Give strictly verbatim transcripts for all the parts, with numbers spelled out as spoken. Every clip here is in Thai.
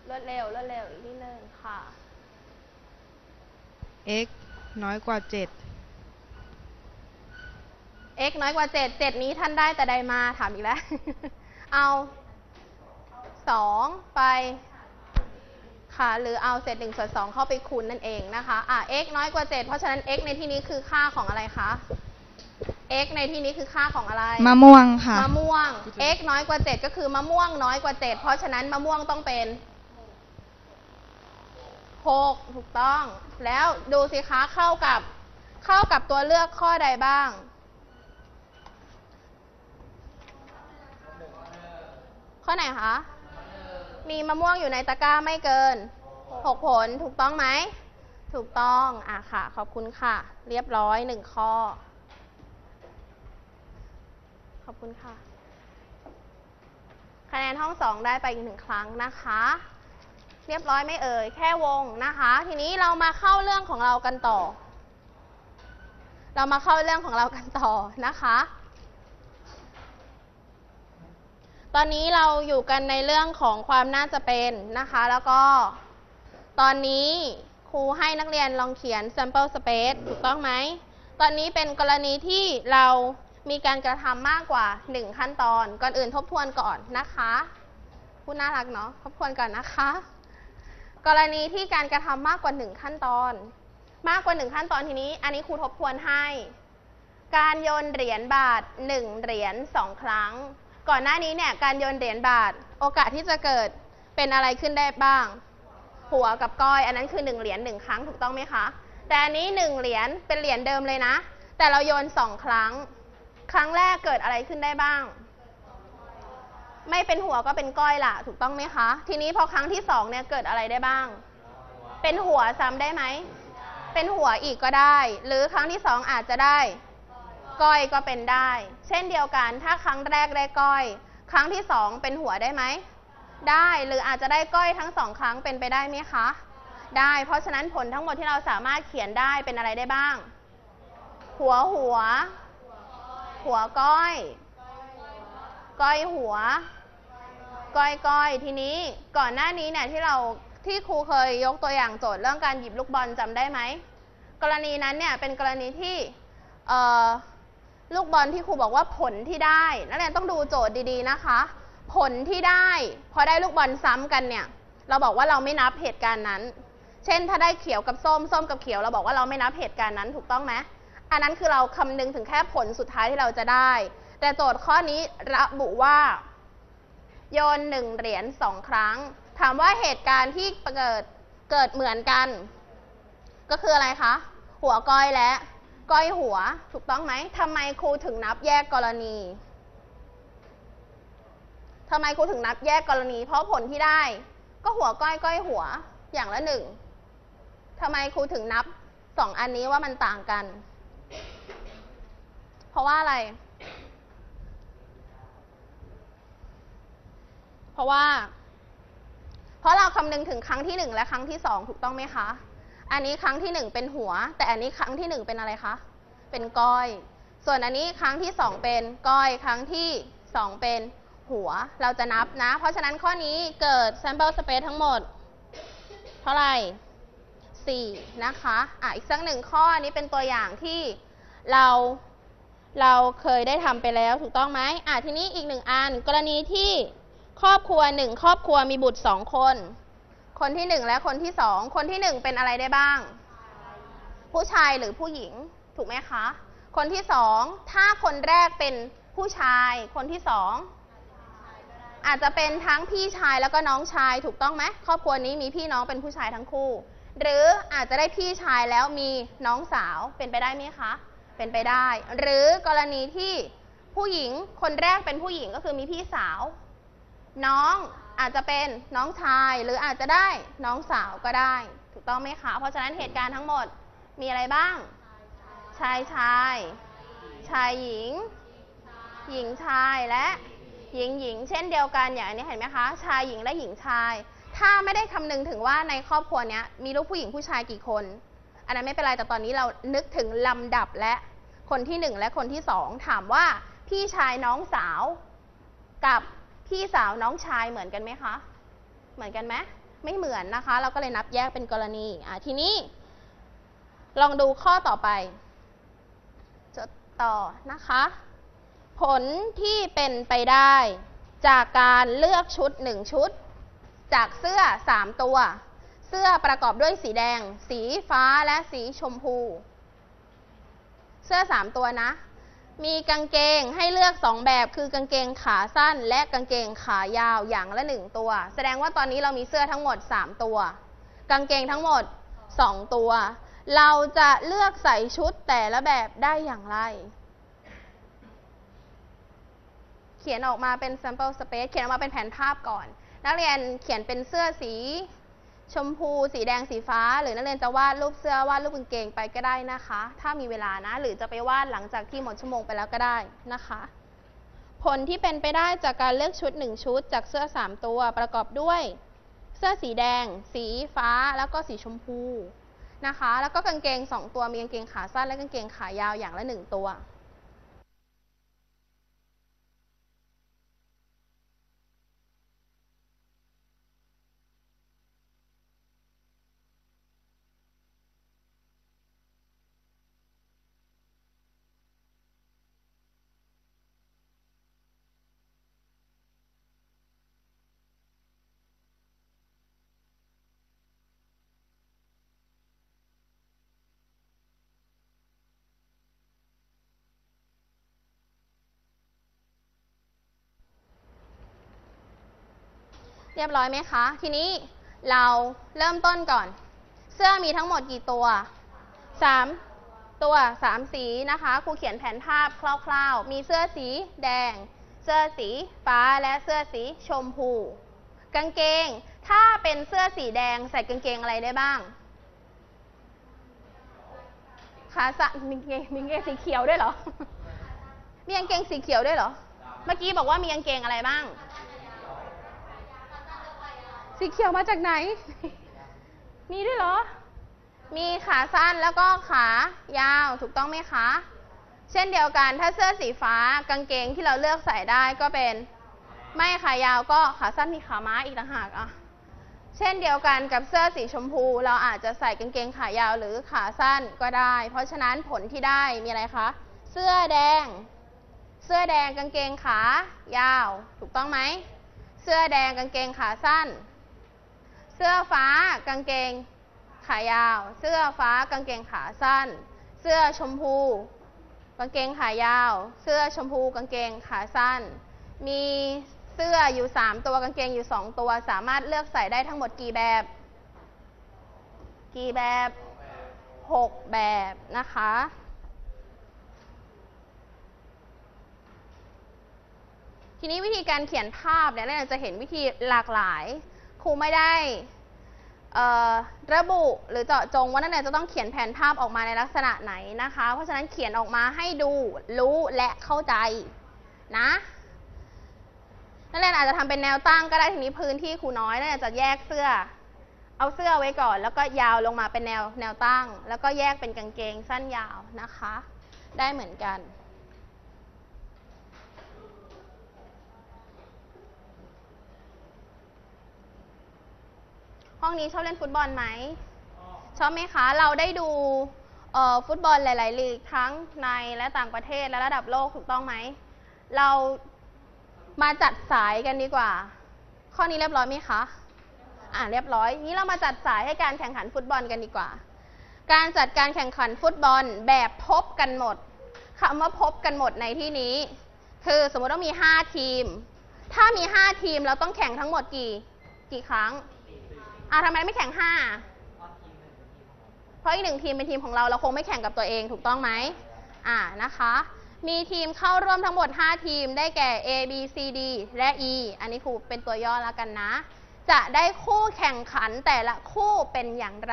รวดเร็วรวดเร็วอีกนิดนึงค่ะ x น้อยกว่าเจ็ด x น้อยกว่าเจ็ด เจ็ดนี้ท่านได้แต่ใดมาถามอีกแล้ว เอาสองไปค่ะหรือเอาเศษหนึ่งส่วนสองเข้าไปคูณนั่นเองนะคะอ่ะ x น้อยกว่าเจ็ดเพราะฉะนั้น x ในที่นี้คือค่าของอะไรคะ x ในที่นี้คือค่าของอะไรมะม่วงค่ะมะม่วง x น้อยกว่าเจ็ดก็คือมะม่วงน้อยกว่าเจ็ดเพราะฉะนั้นมะม่วงต้องเป็นหกถูกต้องแล้วดูสิคะเข้ากับเข้ากับตัวเลือกข้อใดบ้างข้อไหนคะมีมะม่วงอยู่ในตะกร้าไม่เกินหกผลถูกต้องไหมถูกต้องอ่ะค่ะขอบคุณค่ะเรียบร้อยหนึ่งข้อขอบคุณค่ะคะแนนห้องสองได้ไปอีกหนึ่งครั้งนะคะเรียบร้อยไม่เอ่ยแค่วงนะคะทีนี้เรามาเข้าเรื่องของเรากันต่อเรามาเข้าเรื่องของเรากันต่อนะคะตอนนี้เราอยู่กันในเรื่องของความน่าจะเป็นนะคะแล้วก็ตอนนี้ครูให้นักเรียนลองเขียน sample space ถูกต้องไหมตอนนี้เป็นกรณีที่เรามีการกระทำมากกว่าหนึ่งขั้นตอนก่อนอื่นทบทวนก่อนนะคะพูดน่ารักเนาะทบทวนก่อนนะคะกรณีที่การกระทำมากกว่าหนึ่งขั้นตอนมากกว่าหนึ่งขั้นตอนทีนี้อันนี้ครูทบทวนให้การโยนเหรียญบาทหนึ่งเหรียญสองครั้งก่อนหน้านี้เนี่ยการโยนเหรียญบาทโอกาสที่จะเกิดเป็นอะไรขึ้นได้บ้างหัวกับก้อยอันนั้นคือหนึ่งเหรียญหนึ่งครั้งถูกต้องไหมคะแต่อันนี้หนึ่งเหรียญเป็นเหรียญเดิมเลยนะแต่เราโยนสองครั้งครั้งแรกเกิดอะไรขึ้นได้บ้างไม่เป็นหัวก็เป็นก้อยล่ะถูกต้องไหมคะทีนี้พอครั้งที่สองเนี่ยเกิดอะไรได้บ้างเป็นหัวซ้ำได้ไหมเป็นหัวอีกก็ได้หรือครั้งที่สองอาจจะได้ก้อยก็เป็นได้เช่นเดียวกันถ้าครั้งแรกได้ก้อยครั้งที่สองเป็นหัวได้ไหมได้หรืออาจจะได้ก้อยทั้งสองครั้งเป็นไปได้ไหมคะได้เพราะฉะนั้นผลทั้งหมดที่เราสามารถเขียนได้เป็นอะไรได้บ้างหัวหัวหัวก้อยก้อยหัวก้อยก้อยทีนี้ก่อนหน้านี้เนี่ยที่เราที่ครูเคยยกตัวอย่างโจทย์เรื่องการหยิบลูกบอลจำได้ไหมกรณีนั้นเนี่ยเป็นกรณีที่เอ่อลูกบอลที่ครูบอกว่าผลที่ได้นักเรียนต้องดูโจทย์ดีๆนะคะผลที่ได้พอได้ลูกบอลซ้ำกันเนี่ยเราบอกว่าเราไม่นับเหตุการณ์นั้นเช่นถ้าได้เขียวกับส้มส้มกับเขียวเราบอกว่าเราไม่นับเหตุการณ์นั้นถูกต้องไหมอันนั้นคือเราคำนึงถึงแค่ผลสุดท้ายที่เราจะได้แต่โจทย์ข้อนี้ระบุว่าโยนหนึ่งเหรียญสองครั้งถามว่าเหตุการณ์ที่เกิดเกิดเหมือนกันก็คืออะไรคะหัวก้อยและก้อยหัวถูกต้องไหมทำไมครูถึงนับแยกกรณีทำไมครูถึงนับแยกกรณีเพราะผลที่ได้ก็หัวก้อยก้อยหัวอย่างละหนึ่งทำไมครูถึงนับสองอันนี้ว่ามันต่างกันเพราะว่าอะไรเพราะว่าเพราะเราคำนึงถึงครั้งที่หนึ่งและครั้งที่สองถูกต้องไหมคะอันนี้ครั้งที่หนึ่งเป็นหัวแต่อันนี้ครั้งที่หนึ่งเป็นอะไรคะเป็นก้อยส่วนอันนี้ครั้งที่สองเป็นก้อยครั้งที่สองเป็นหัวเราจะนับนะเพราะฉะนั้นข้อนี้เกิด sample space ทั้งหมดเท่าไหร่สี่นะคะอ่ะอีกสักหนึ่งข้อนี้เป็นตัวอย่างที่เราเราเคยได้ทำไปแล้วถูกต้องไหมอ่ะทีนี้อีกหนึ่งอันกรณีที่ครอบครัวหนึ่งครอบครัวมีบุตรสองคนคนที่หนึ่งและคนที่สองคนที่หนึ่งเป็นอะไรได้บ้างผู้ชายหรือผู้หญิงถูกไหมคะคนที่สองถ้าคนแรกเป็นผู้ชายคนที่สองอาจจะเป็นทั้งพี่ชายแล้วก็น้องชายถูกต้องไหมครอบครัวนี้มีพี่น้องเป็นผู้ชายทั้งคู่หรืออาจจะได้พี่ชายแล้วมีน้องสาวเป็นไปได้ไหมคะเป็นไปได้หรือกรณีที่ผู้หญิงคนแรกเป็นผู้หญิงก็คือมีพี่สาวน้องอาจจะเป็นน้องชายหรืออาจจะได้น้องสาวก็ได้ถูกต้องไหมคะเพราะฉะนั้นเหตุการณ์ทั้งหมดมีอะไรบ้างชายชายชายหญิงหญิงชายและหญิงหญิงเช่นเดียวกันอย่างนี้เห็นไหมคะชายหญิงและหญิงชายถ้าไม่ได้คำนึงถึงว่าในครอบครัวนี้มีลูกผู้หญิงผู้ชายกี่คนอันนั้นไม่เป็นไรแต่ตอนนี้เรานึกถึงลำดับและคนที่หนึ่งและคนที่สองถามว่าพี่ชายน้องสาวกับพี่สาวน้องชายเหมือนกันไหมคะเหมือนกันไหมไม่เหมือนนะคะเราก็เลยนับแยกเป็นกรณีอ่ะทีนี้ลองดูข้อต่อไปจดต่อนะคะผลที่เป็นไปได้จากการเลือกชุดหนึ่งชุดจากเสื้อสามตัวเสื้อประกอบด้วยสีแดงสีฟ้าและสีชมพูเสื้อสามตัวนะมีกางเกงให้เลือกสองแบบคือกางเกงขาสั้นและกางเกงขายาวอย่างละหนึ่งตัวแสดงว่าตอนนี้เรามีเสื้อทั้งหมดสามตัวกางเกงทั้งหมดสองตัวเราจะเลือกใส่ชุดแต่ละแบบได้อย่างไรเขียนออกมาเป็น sample space เขียนออกมาเป็นแผนภาพก่อนนักเรียนเขียนเป็นเสื้อสีชมพูสีแดงสีฟ้าหรือนักเรียนจะวาดรูปเสื้อวาดรูปกางเกงไปก็ได้นะคะถ้ามีเวลานะหรือจะไปวาดหลังจากที่หมดชั่วโมงไปแล้วก็ได้นะคะผลที่เป็นไปได้จากการเลือกชุดหนึ่งชุดจากเสื้อสามตัวประกอบด้วยเสื้อสีแดงสีฟ้าแล้วก็สีชมพูนะคะแล้วก็กางเกงสองตัวมีกางเกงขาสั้นและกางเกงขายาวอย่างละหนึ่งตัวเรียบร้อยไหมคะทีนี้เราเริ่มต้นก่อนเสื้อมีทั้งหมดกี่ตัวสามตัวสามสีนะคะครูเขียนแผนภาพคร่าวๆมีเสื้อสีแดงเสื้อสีฟ้าและเสื้อสีชมพูกางเกงถ้าเป็นเสื้อสีแดงใส่กางเกงอะไรได้บ้างขาสั้นมีกางเกงมีกางเกงสีเขียวด้วยเหรอมีกางเกงสีเขียวด้วยเหรอเมื่อกี้บอกว่ามีกางเกงอะไรบ้างสีเขียวมาจากไหน มีด้วยเหรอ มีขาสั้นแล้วก็ขายาวถูกต้องไหมคะ เช่นเดียวกันถ้าเสื้อสีฟ้ากางเกงที่เราเลือกใส่ได้ก็เป็นไม่ขายาวก็ขาสั้นมีขาม้าอีกต่างหากอ่ะเช่นเดียวกันกับเสื้อสีชมพูเราอาจจะใส่กางเกงขายาวหรือขาสั้นก็ได้เพราะฉะนั้นผลที่ได้มีอะไรคะเสื้อแดงเสื้อแดงกางเกงขายาวถูกต้องไหมเสื้อแดงกางเกงขาสั้นเสื้อฟ้ากางเกงขายาวเสื้อฟ้ากางเกงขาสั้นเสื้อชมพูกางเกงขายาวเสื้อชมพูกางเกงขาสั้นมีเสื้ออยู่สามตัวกางเกงอยู่สองตัวสามารถเลือกใส่ได้ทั้งหมดกี่แบบกี่แบบหกแบบนะคะทีนี้วิธีการเขียนภาพเนี่ยเราจะเห็นวิธีหลากหลายครูไม่ได้ระบุหรือเจาะจงว่านักเรียนจะต้องเขียนแผนภาพออกมาในลักษณะไหนนะคะเพราะฉะนั้นเขียนออกมาให้ดูรู้และเข้าใจนะนักเรียนอาจจะทำเป็นแนวตั้งก็ได้ทีนี้พื้นที่ครูน้อยนักเรียนจะแยกเสื้อเอาเสื้อไว้ก่อนแล้วก็ยาวลงมาเป็นแนวแนวตั้งแล้วก็แยกเป็นกางเกงสั้นยาวนะคะได้เหมือนกันห้องนี้ชอบเล่นฟุตบอลไหมชอบไหมคะเราได้ดูฟุตบอลหลายๆลีกทั้งในและต่างประเทศและระดับโลกถูกต้องไหมเรามาจัดสายกันดีกว่าข้อนี้เรียบร้อยไหมคะอ่าเรียบร้อยนี้เรามาจัดสายให้การแข่งขันฟุตบอลกันดีกว่าการจัดการแข่งขันฟุตบอลแบบพบกันหมดคำว่าพบกันหมดในที่นี้คือสมมติว่ามีห้าทีมถ้ามีห้าทีมเราต้องแข่งทั้งหมดกี่กี่ครั้งอ่ะทำไมไม่แข่งห้าเพราะอีกหนึ่งทีมเป็นทีมของเราเราคงไม่แข่งกับตัวเองถูกต้องไหมอ่านะคะมีทีมเข้าร่วมทั้งหมดห้าทีมได้แก่ A B C D และ E อันนี้ครูเป็นตัวย่อแล้วกันนะจะได้คู่แข่งขันแต่ละคู่เป็นอย่างไร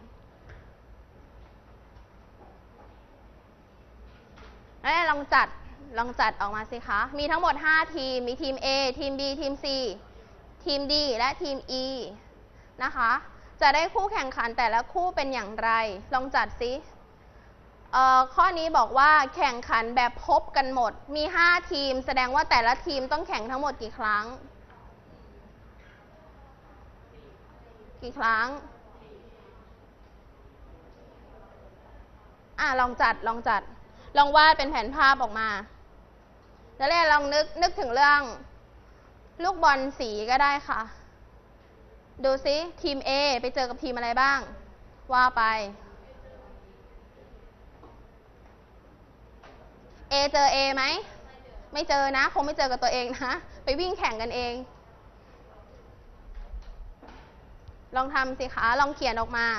แล้วลองจัดลองจัดออกมาสิคะมีทั้งหมดห้าทีมมีทีม A ทีม B ทีม C ทีม D และทีม Eนะคะจะได้คู่แข่งขันแต่ละคู่เป็นอย่างไรลองจัดสิข้อนี้บอกว่าแข่งขันแบบพบกันหมดมีห้าทีมแสดงว่าแต่ละทีมต้องแข่งทั้งหมดกี่ครั้งกี่ครั้งอ่ะลองจัดลองจัดลองวาดเป็นแผนภาพออกมาแล้วเรียนลองนึกนึกถึงเรื่องลูกบอลสีก็ได้ค่ะดูซิทีม A ไปเจอกับทีมอะไรบ้างว่าไป A เจอ A ไหมไม่เจอนะคงไม่เจอกับตัวเองนะไปวิ่งแข่งกันเองลองทำสิคะลองเขียนออกมา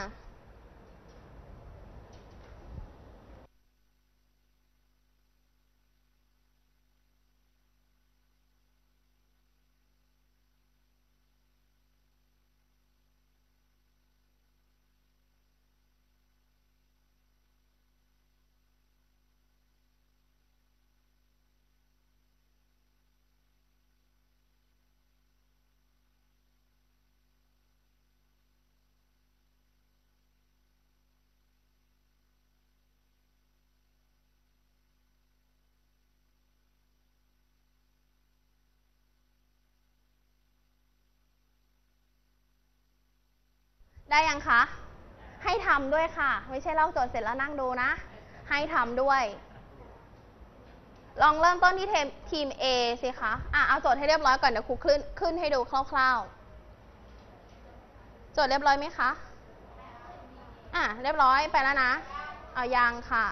ได้ยังคะให้ทำด้วยค่ะไม่ใช่ลอกโจทย์เสร็จแล้วนั่งดูนะให้ทำด้วยลองเริ่มต้นที่ทีม A สิคะอ่ะเอาโจทย์ให้เรียบร้อยก่อนเดี๋ยวครูขึ้นขึ้นให้ดูคร่าวๆโจทย์เรียบร้อยไหมคะอ่ะเรียบร้อยไปแล้วนะเอายังค่ะ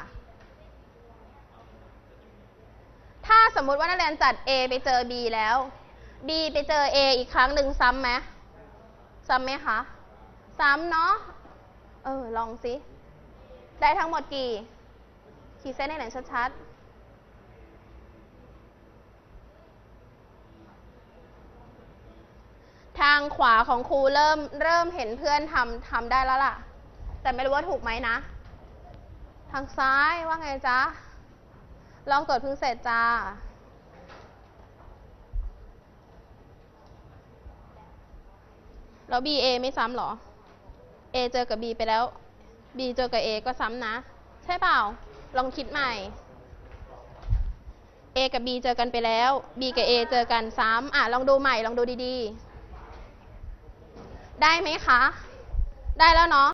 ถ้าสมมุติว่านักเรียนจัด A ไปเจอ B แล้ว B ไปเจอ A อีกครั้งหนึ่งซ้ำไหมซ้ำไหมคะซ้ำเนาะเออลองสิได้ทั้งหมดกี่ขีดเส้นให้เห็นชัดๆทางขวาของครูเริ่มเริ่มเห็นเพื่อนทำทำได้แล้วล่ะแต่ไม่รู้ว่าถูกไหมนะทางซ้ายว่าไงจ๊ะลองโจทย์เพิ่งเสร็จจ้าแล้ว B A ไม่ซ้ำหรอ A เจอกับ B ไปแล้ว B เจอกับ A ก็ซ้ำนะใช่เปล่าลองคิดใหม่ A กับ B เจอกันไปแล้ว B กับ A เจอกันซ้ำอ่ะลองดูใหม่ลองดูดีๆได้ไหมคะได้แล้วเนาะ